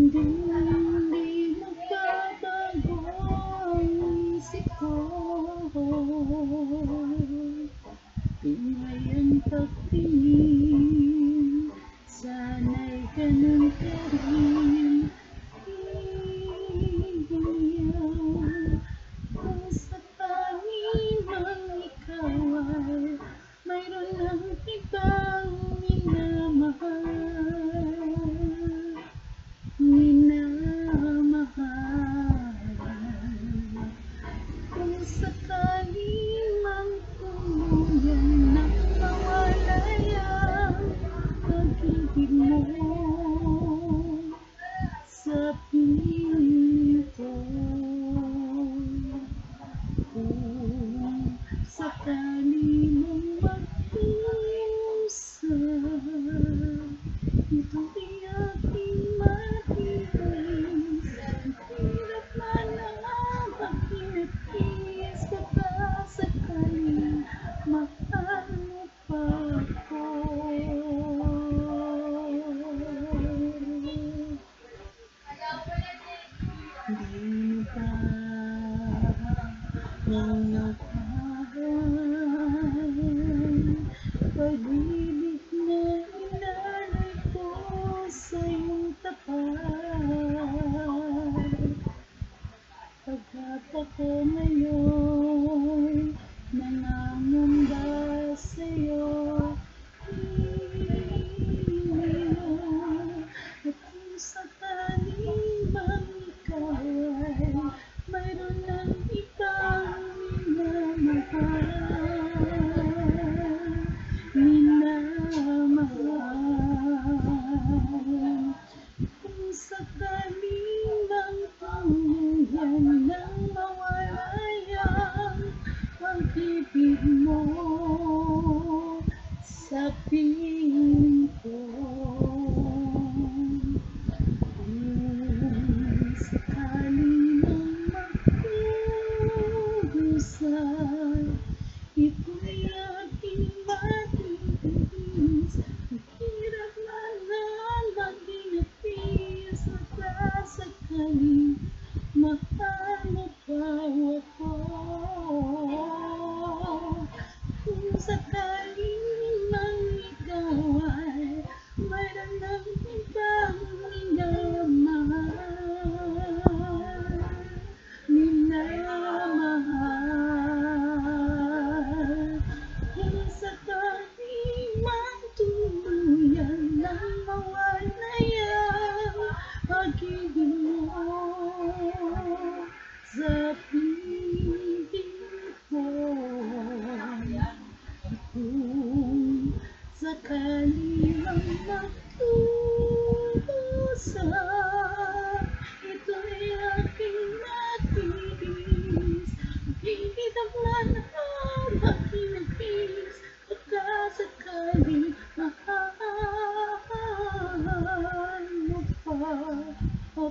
Hindi magbabago ang isip ko. Pinoy ang pagtingin, sana'y ganun ka rin. Iiyaw kung sakaling mang ikaw ay mayroon ng ibang minamahal. Kung sakaling mang tuluyan na mawalay ang pag-ibig mo sa piling ko. Kung sakali mong magkusa, ito'y aking matiis. Hirap man ang makinapis, baka sakaling mahal mo pa ako. Di ba pag-ibig na inalay ko sa iyong tapat? Pagkat ako ngayon nangangamba sa'yo, at kung sakaling bang ikaw ay mayroon ng ibang minamahal. Kung sakaling bang tuluyan nang mawalay ang pag-ibig mo sa piling ko. Kung sakaling mang magkusa, ito'y aking matiis. Mahirap man ang maginapis, baka sakaling mahal mo pa ako. Kung sakaling mang ikaw ay mayroon ng ibang minamahal. Kung sakaling mang tuluyan nang mawalay ang pag-ibig mo sa piling ko. Kung sakaling mang magkusa, ito'y aking matiis. Hirap man ang makinapis, baka sakaling mahal mo pa ako.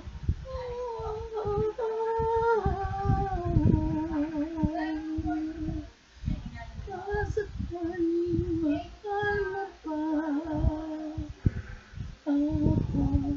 Baka sakaling mahal mo pa ako.